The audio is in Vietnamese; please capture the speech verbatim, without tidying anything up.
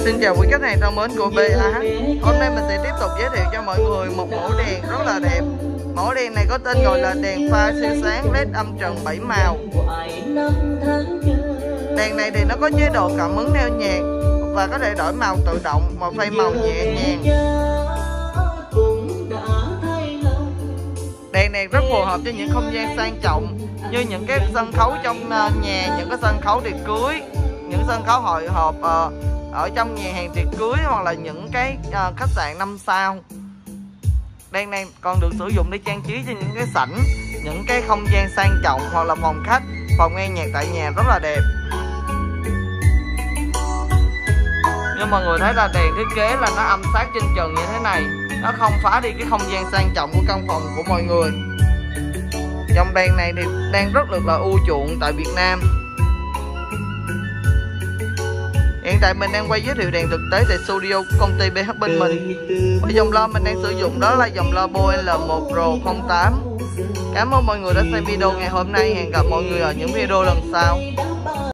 Xin chào quý khách hàng thân mến của bê a hát. Hôm nay mình sẽ tiếp tục giới thiệu cho mọi người một mẫu đèn rất là đẹp. Mẫu đèn này có tên gọi là đèn pha siêu sáng led âm trần bảy màu. Đèn này thì nó có chế độ cảm ứng neo nhạc và có thể đổi màu tự động và phay màu nhẹ nhàng. Đèn này rất phù hợp cho những không gian sang trọng như những cái sân khấu trong nhà, những cái sân khấu tiệc cưới, những sân khấu hội họp ở trong nhà hàng tiệc cưới hoặc là những cái uh, khách sạn năm sao. Đèn này còn được sử dụng để trang trí cho những cái sảnh, những cái không gian sang trọng hoặc là phòng khách, phòng nghe nhạc tại nhà rất là đẹp. Nhưng mọi người thấy là đèn thiết kế là nó âm sát trên trần như thế này, nó không phá đi cái không gian sang trọng của căn phòng của mọi người. Dòng đèn này thì đang rất là ưa chuộng tại Việt Nam. Hiện tại mình đang quay giới thiệu đèn thực tế tại studio của công ty bê hát bên mình. Và dòng loa mình đang sử dụng đó là dòng loa Boe L một Pro không tám. Cảm ơn mọi người đã xem video ngày hôm nay. Hẹn gặp mọi người ở những video lần sau.